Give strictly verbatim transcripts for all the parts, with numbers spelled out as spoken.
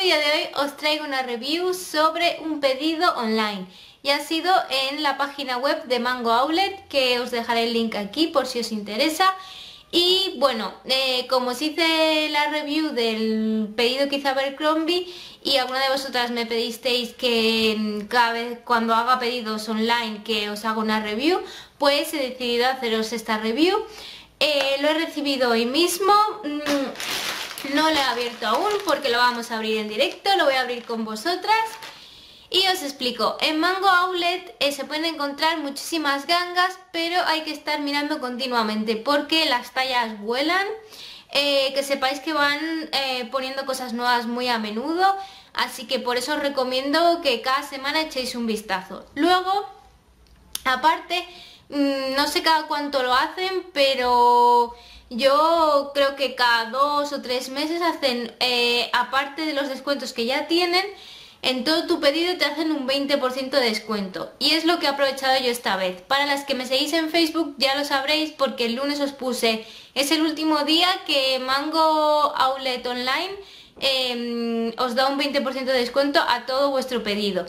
vídeo de hoy os traigo una review sobre un pedido online y ha sido en la página web de Mango Outlet, que os dejaré el link aquí por si os interesa. Y bueno, eh, como os hice la review del pedido que hice a Abercrombie y alguna de vosotras me pedisteis que cada vez cuando haga pedidos online que os haga una review, pues he decidido haceros esta review. Eh, lo he recibido hoy mismo. No lo he abierto aún porque lo vamos a abrir en directo, lo voy a abrir con vosotras y os explico. En Mango Outlet eh, se pueden encontrar muchísimas gangas, pero hay que estar mirando continuamente porque las tallas vuelan. Eh, que sepáis que van eh, poniendo cosas nuevas muy a menudo, así que por eso os recomiendo que cada semana echéis un vistazo. Luego, aparte, mmm, no sé cada cuánto lo hacen, pero yo creo que cada dos o tres meses hacen, eh, aparte de los descuentos que ya tienen, en todo tu pedido te hacen un veinte por ciento de descuento. Y es lo que he aprovechado yo esta vez. Para las que me seguís en Facebook ya lo sabréis porque el lunes os puse, es el último día que Mango Outlet Online eh, os da un veinte por ciento de descuento a todo vuestro pedido.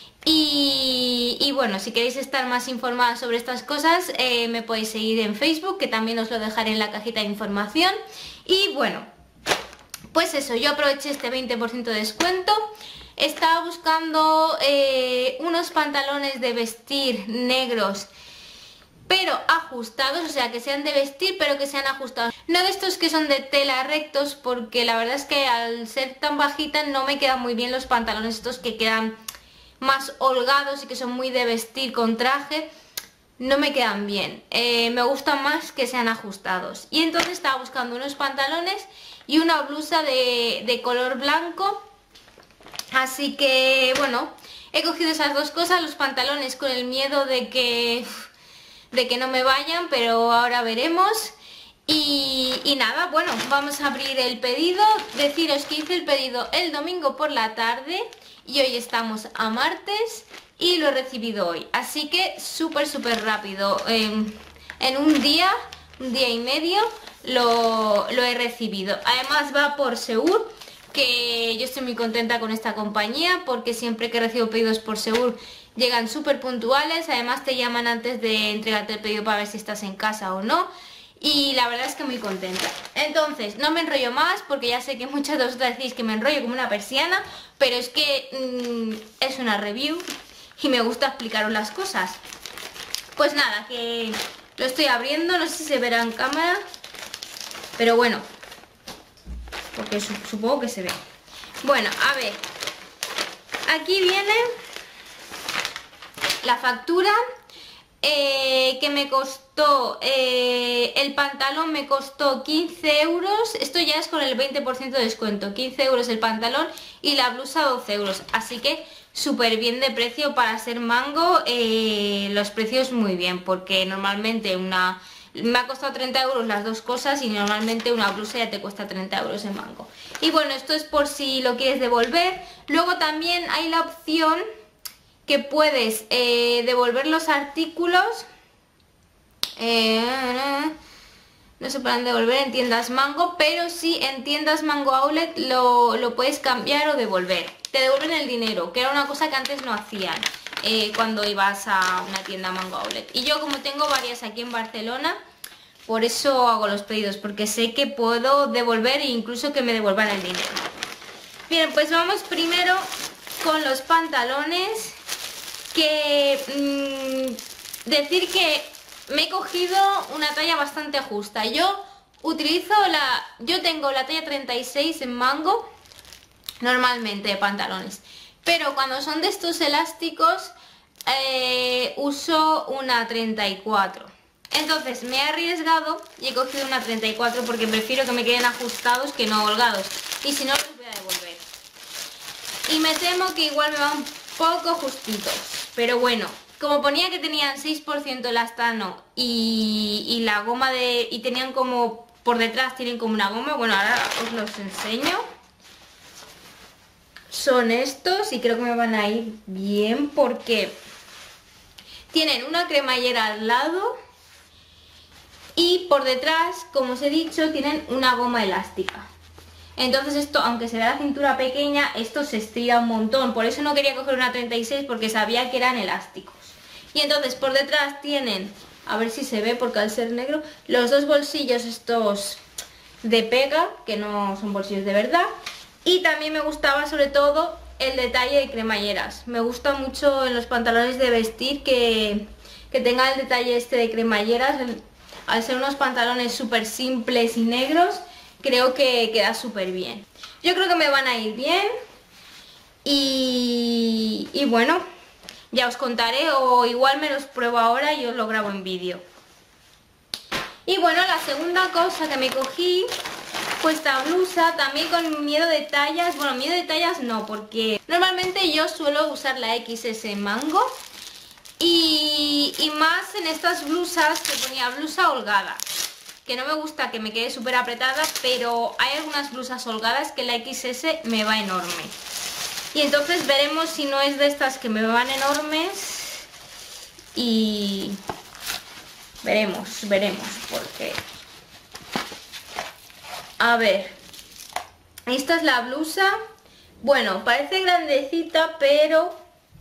Y, y bueno, si queréis estar más informadas sobre estas cosas, eh, me podéis seguir en Facebook, que también os lo dejaré en la cajita de información. Y bueno, pues eso, yo aproveché este veinte por ciento de descuento. Estaba buscando eh, unos pantalones de vestir negros, pero ajustados, o sea, que sean de vestir pero que sean ajustados. No de estos que son de tela rectos, porque la verdad es que al ser tan bajita no me quedan muy bien los pantalones estos que quedan más holgados y que son muy de vestir con traje, no me quedan bien. Eh, me gustan más que sean ajustados. Y entonces estaba buscando unos pantalones y una blusa de, de color blanco. Así que bueno, he cogido esas dos cosas, los pantalones con el miedo de que, de que no me vayan, pero ahora veremos. Y, y nada, bueno, vamos a abrir el pedido. Deciros que hice el pedido el domingo por la tarde y hoy estamos a martes y lo he recibido hoy. Así que súper súper rápido, en, en un día, un día y medio lo, lo he recibido. Además va por Seur, que yo estoy muy contenta con esta compañía porque siempre que recibo pedidos por Seur llegan súper puntuales. Además te llaman antes de entregarte el pedido para ver si estás en casa o no. Y la verdad es que muy contenta. Entonces, no me enrollo más porque ya sé que muchas de vosotras decís que me enrollo como una persiana, pero es que mmm, es una review y me gusta explicaros las cosas. Pues nada, que lo estoy abriendo, no sé si se verá en cámara, pero bueno, porque supongo que se ve. Bueno, a ver, aquí viene la factura. Eh, que me costó, eh, el pantalón me costó quince euros, esto ya es con el veinte por ciento de descuento, quince euros el pantalón y la blusa doce euros, así que súper bien de precio para ser Mango. Eh, los precios muy bien, porque normalmente una, me ha costado treinta euros las dos cosas y normalmente una blusa ya te cuesta treinta euros en Mango. Y bueno, esto es por si lo quieres devolver. Luego también hay la opción que puedes eh, devolver los artículos, eh, no se pueden devolver en tiendas Mango, pero sí en tiendas Mango Outlet lo, lo puedes cambiar o devolver. Te devuelven el dinero, que era una cosa que antes no hacían eh, cuando ibas a una tienda Mango Outlet. Y yo, como tengo varias aquí en Barcelona, por eso hago los pedidos, porque sé que puedo devolver e incluso que me devuelvan el dinero. Bien, pues vamos primero con los pantalones. Que mmm, decir que me he cogido una talla bastante justa. Yo utilizo la, yo tengo la talla treinta y seis en Mango normalmente de pantalones, pero cuando son de estos elásticos eh, uso una treinta y cuatro. Entonces me he arriesgado y he cogido una treinta y cuatro porque prefiero que me queden ajustados que no holgados, y si no los voy a devolver. Y me temo que igual me va un poco justitos, pero bueno, como ponía que tenían seis por ciento elastano y, y la goma de, y tenían como por detrás tienen como una goma, bueno, ahora os los enseño. Son estos y creo que me van a ir bien porque tienen una cremallera al lado y por detrás, como os he dicho, tienen una goma elástica. Entonces esto, aunque se vea la cintura pequeña, esto se estira un montón. Por eso no quería coger una treinta y seis porque sabía que eran elásticos. Y entonces por detrás tienen, a ver si se ve porque al ser negro, los dos bolsillos estos de pega, que no son bolsillos de verdad. Y también me gustaba sobre todo el detalle de cremalleras. Me gusta mucho en los pantalones de vestir que, que tenga el detalle este de cremalleras. Al ser unos pantalones súper simples y negros, creo que queda súper bien. Yo creo que me van a ir bien. Y, y bueno, ya os contaré, o igual me los pruebo ahora y os lo grabo en vídeo. Y bueno, la segunda cosa que me cogí fue esta blusa, también con miedo de tallas. Bueno, miedo de tallas no, porque normalmente yo suelo usar la equis ese en Mango. Y, y más en estas blusas que ponía blusa holgada, que no me gusta que me quede súper apretada, pero hay algunas blusas holgadas que la equis ese me va enorme. Y entonces veremos si no es de estas que me van enormes. Y veremos, veremos, porque... A ver, esta es la blusa. Bueno, parece grandecita, pero...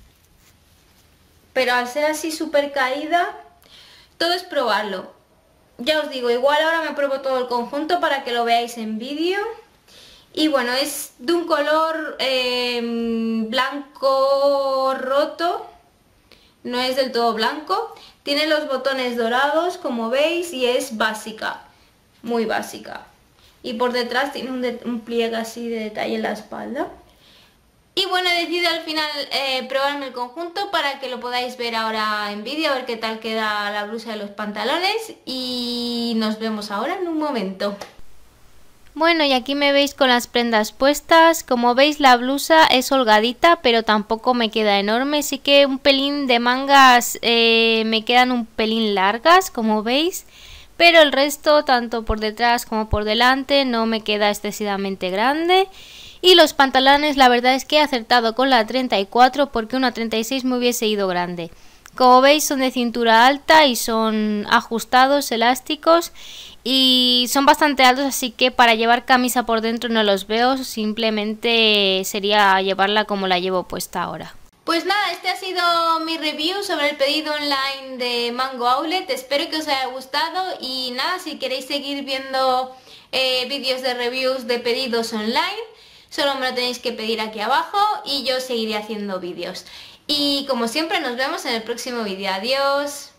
Pero al ser así súper caída, todo es probarlo. Ya os digo, igual ahora me pruebo todo el conjunto para que lo veáis en vídeo. Y bueno, es de un color eh, blanco roto, no es del todo blanco. Tiene los botones dorados, como veis, y es básica, muy básica. Y por detrás tiene un, de, un pliegue así de detalle en la espalda. Y bueno, he decidido al final eh, probarme el conjunto para que lo podáis ver ahora en vídeo, a ver qué tal queda la blusa y los pantalones. Y nos vemos ahora en un momento. Bueno, y aquí me veis con las prendas puestas. Como veis, la blusa es holgadita, pero tampoco me queda enorme. Sí que un pelín de mangas eh, me quedan un pelín largas, como veis. Pero el resto, tanto por detrás como por delante, no me queda excesivamente grande. Y los pantalones, la verdad es que he acertado con la treinta y cuatro porque una treinta y seis me hubiese ido grande. Como veis, son de cintura alta y son ajustados, elásticos. Y son bastante altos, así que para llevar camisa por dentro no los veo. Simplemente sería llevarla como la llevo puesta ahora. Pues nada, este ha sido mi review sobre el pedido online de Mango Outlet. Espero que os haya gustado y nada, si queréis seguir viendo eh, vídeos de reviews de pedidos online, solo me lo tenéis que pedir aquí abajo y yo seguiré haciendo vídeos. Y como siempre nos vemos en el próximo vídeo. Adiós.